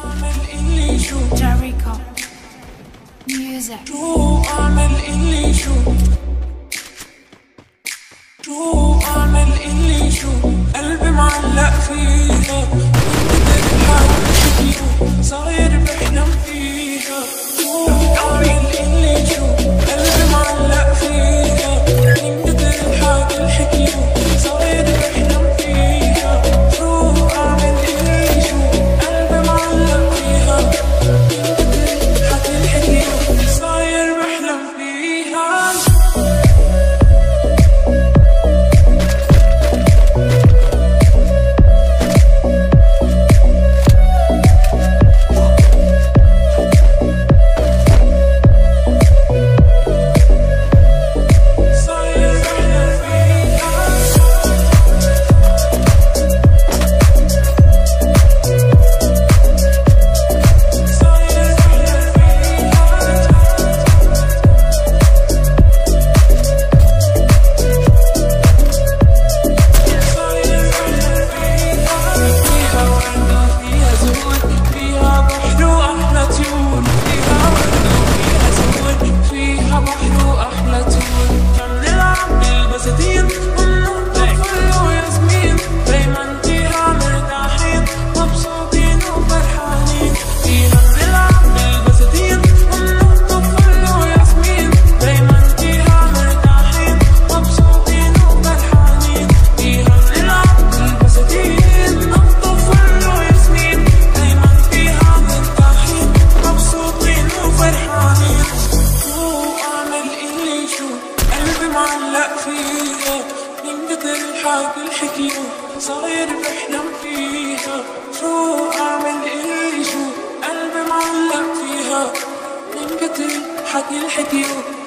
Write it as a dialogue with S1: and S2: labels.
S1: Jericho Music.
S2: شو أعمل اللي شو أعمل اللي شو قلبي معلق فيها كنت بحاول شكله صاير بحلم فيها. شو أعمل اللي شو قلبي معلق فيها كنت بحاول الحكيو صاير بحلم فيها. شو أعمل اللي شو قلبي معلق فيها كنت بحاول الحكيو صاير بحلم فيها. معلق فيها من قدر الحق الحكيو صاير بحلم فيها. شو أعمل إيه شو قلبي معلق فيها من قدر الحق الحكيو